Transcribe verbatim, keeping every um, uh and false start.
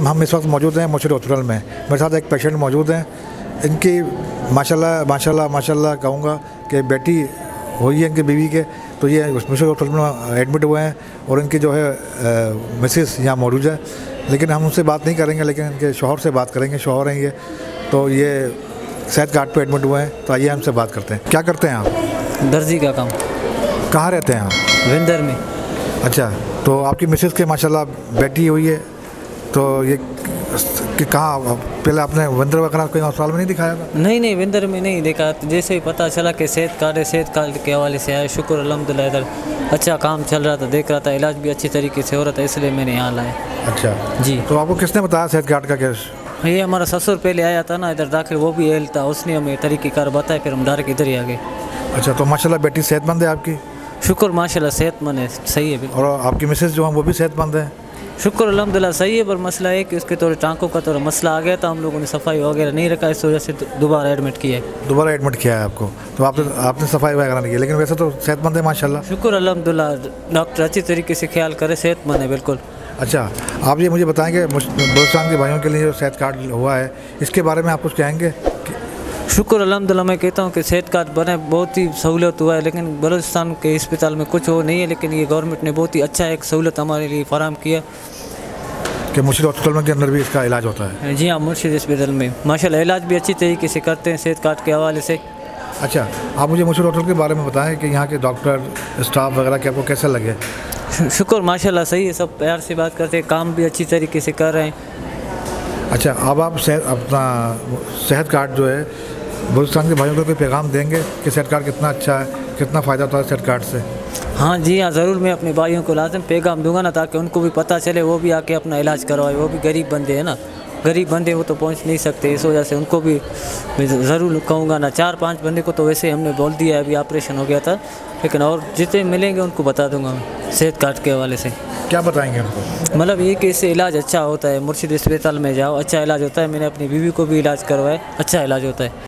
हम इस वक्त मौजूद हैं मुर्शिद हॉस्पिटल में। मेरे साथ एक पेशेंट मौजूद हैं। इनकी माशाल्लाह माशाल्लाह माशाल्लाह कहूँगा कि बेटी हुई है इनकी बीवी के, तो ये मुर्शिद हॉस्पिटल में एडमिट हुए हैं और इनकी जो है मिसेस यहाँ मौजूद है। लेकिन हम उनसे बात नहीं करेंगे, लेकिन इनके शौहर से बात करेंगे। शौहर हैं ये, तो ये सेहत कार्ड पे एडमिट हुए हैं। तो आइए हमसे बात करते हैं। क्या करते हैं आप? दर्जी का काम। कहाँ रहते हैं आप? विंदर में। अच्छा, तो आपकी मिसेस के माशाल्लाह बेटी हुई है, तो ये कि कहाँ पहले आपने विंदर वगैरह कोई अस्पताल में नहीं दिखाया था? नहीं नहीं, विंदर में नहीं देखा। जैसे ही पता चला कि सेहत कार्ड है, सेहत कार्ड के हवाले से आया। शुक्र अल्हम्दुलिल्लाह, इधर अच्छा काम चल रहा था, देख रहा था, इलाज भी अच्छी तरीके से हो रहा था, इसलिए मैंने यहाँ लाया। अच्छा जी। तो आपको किसने बताया सेहत कार्ड का केस? ये हमारा ससुर पहले आया था ना इधर दाखिल, वो भी एल था, उसने हमें तरीक़ेकार बताया, फिर हम डायरेक्ट इधर ही आ गए। अच्छा, तो माशाल्लाह बेटी सेहतमंद है आपकी? शुक्र माशाल्लाह सेहतमंद है, सही है। और आपकी मिसेस जो हैं वो भी सेहतमंद है? शुक्र अल्हम्दुलिल्लाह सही है, पर मसला है कि उसके थोड़े टांकों का थोड़ा मसला आ गया था, हम लोगों ने सफाई वगैरह नहीं रखा, इस वजह से दोबारा एडमिट किया है। दोबारा एडमिट किया है आपको? तो आपने आपने सफाई वगैरह नहीं की, लेकिन वैसे तो सेहतमंद है माशाल्लाह? शुक्र अल्हम्दुलिल्लाह, डॉक्टर अच्छी तरीके से ख्याल करे, सेहतमंद है बिल्कुल। अच्छा, आप ये मुझे बताएंगे बलूचिस्तान के भाइयों के लिए जो सेहत कार्ड हुआ है, इसके बारे में आप कुछ कहेंगे? शुक्र अल्हम्दुलिल्लाह, मैं कहता हूँ कि सेहत कार्ड बने, बहुत ही सहूलत हुआ है। लेकिन बलूचिस्तान के अस्पताल में कुछ वो नहीं है, लेकिन ये गवर्नमेंट ने बहुत ही अच्छा एक सहूलत हमारे लिए फराहम किया कि मुर्शिद हॉस्पिटल के अंदर भी इसका इलाज होता है। जी हाँ, मुर्शिद अस्पताल में माशाल्लाह इलाज भी अच्छी तरीके से करते हैं सेहत कार्ड के हवाले से। अच्छा, आप मुझे मुर्शिद हॉस्पिटल के बारे में बताएं कि यहाँ के डॉक्टर स्टाफ वगैरह के आपको कैसे लगे? शुक्र माशाल्लाह सही है, सब प्यार से बात करते हैं, काम भी अच्छी तरीके से कर रहे हैं। अच्छा, अब आप सेहत अपना सेहत कार्ड जो है बलूचिस्तान के भाइयों को कोई पैगाम देंगे कि सेहत कार्ड कितना अच्छा है, कितना फ़ायदा होता है सेहत कार्ड से? हाँ जी हाँ, ज़रूर मैं अपने भाइयों को लाज़िम पैगाम दूंगा ना, ताकि उनको भी पता चले, वो भी आके अपना इलाज करवाए। वो भी गरीब बंदे हैं ना, गरीब बंदे वो तो पहुंच नहीं सकते, इस वजह से उनको भी मैं ज़रूर कहूँगा ना। चार पांच बंदे को तो वैसे हमने बोल दिया है, अभी ऑपरेशन हो गया था, लेकिन और जितने मिलेंगे उनको बता दूंगा मैं सेहत कार्ड के हवाले से। क्या बताएंगे उनको? मतलब ये कि इससे इलाज अच्छा होता है, मुर्शिद अस्पताल में जाओ, अच्छा इलाज होता है। मैंने अपनी बीवी को भी इलाज करवाया, अच्छा इलाज होता है।